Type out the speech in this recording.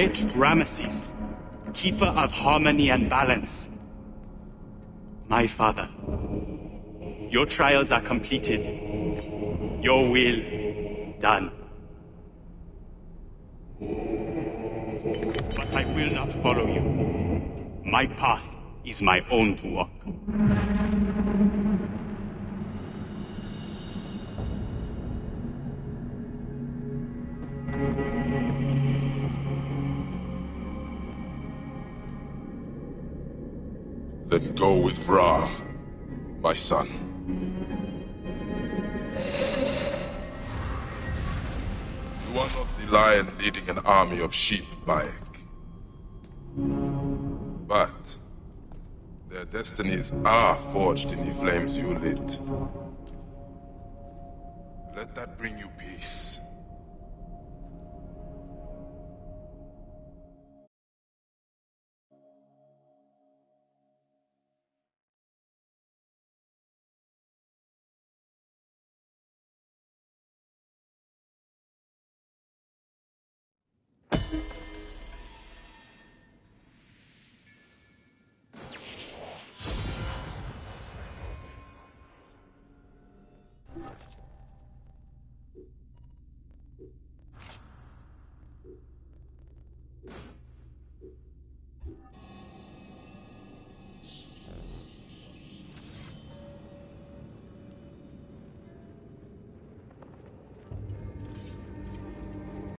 great Ramesses, keeper of harmony and balance. My father, your trials are completed. Your will done. But I will not follow you. My path is my own to walk. Then go with Ra, my son. You are not the lion leading an army of sheep, Bayek. But their destinies are forged in the flames you lit. Let that bring you peace.